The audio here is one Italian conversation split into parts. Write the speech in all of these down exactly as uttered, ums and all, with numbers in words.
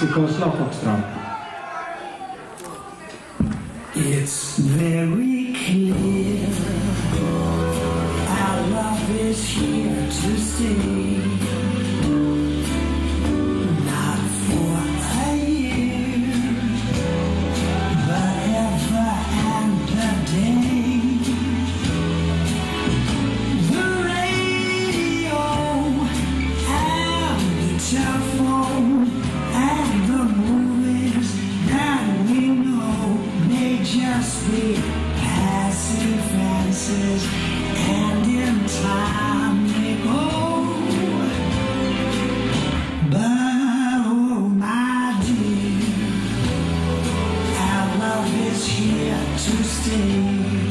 classico slow foxtrot. It's very clear our love is here to stay. Not for a year, but ever and a day. The radio and the telephone and the movies that we know may just be passing fancies, and in time they go. But oh my dear, our love is here to stay.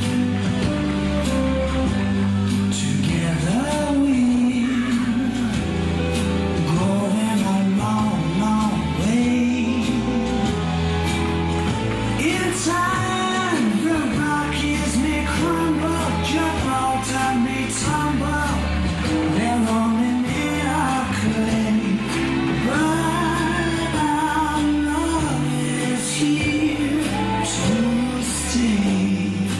Together we're going a long, long way. In time the Rockies may crumble, Gibraltar may tumble, they're only made of clay. But our love is here to stay.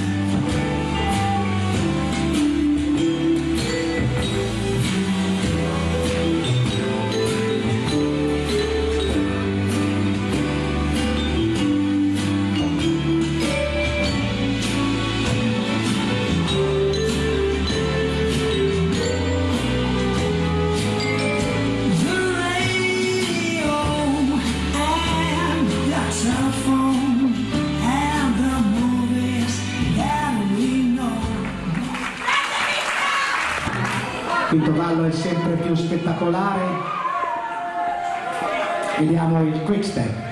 The radio and the telephone and the movies that we know. L'intervallo è sempre più spettacolare. Vediamo il quick step.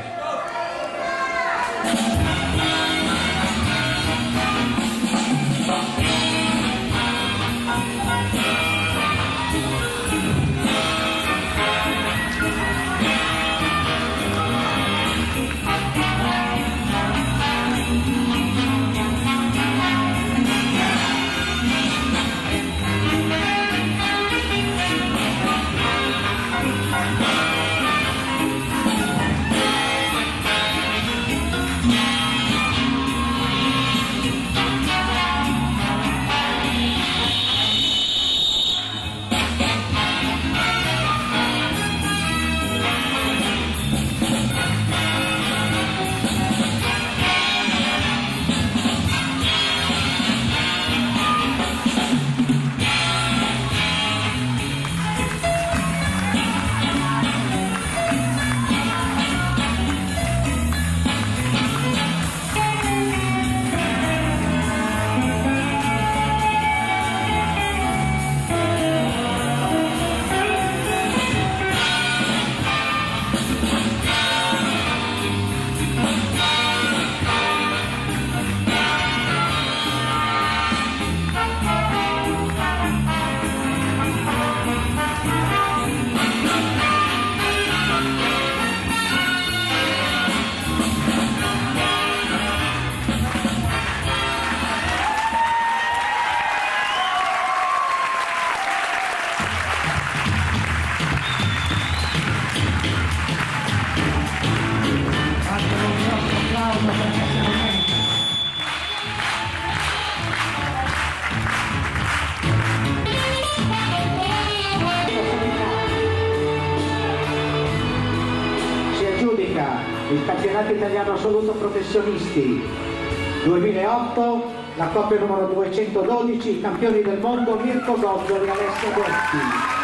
Il campionato italiano assoluto professionisti duemilaotto, la coppia numero duecentododici, i campioni del mondo Mirko Gozzoli e Alessio Berti.